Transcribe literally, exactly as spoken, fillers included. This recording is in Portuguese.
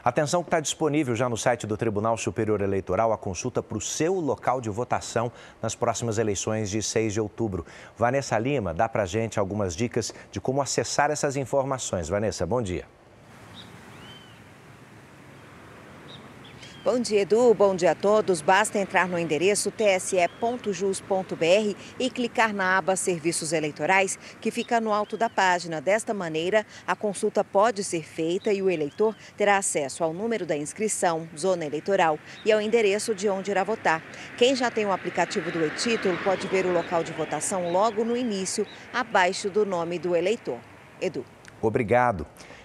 Atenção que está disponível já no site do Tribunal Superior Eleitoral a consulta para o seu local de votação nas próximas eleições de seis de outubro. Vanessa Lima dá para a gente algumas dicas de como acessar essas informações. Vanessa, bom dia. Bom dia, Edu. Bom dia a todos. Basta entrar no endereço t s e ponto jus ponto b r e clicar na aba Serviços Eleitorais, que fica no alto da página. Desta maneira, a consulta pode ser feita e o eleitor terá acesso ao número da inscrição, zona eleitoral e ao endereço de onde irá votar. Quem já tem o aplicativo do e-Título pode ver o local de votação logo no início, abaixo do nome do eleitor. Edu. Obrigado.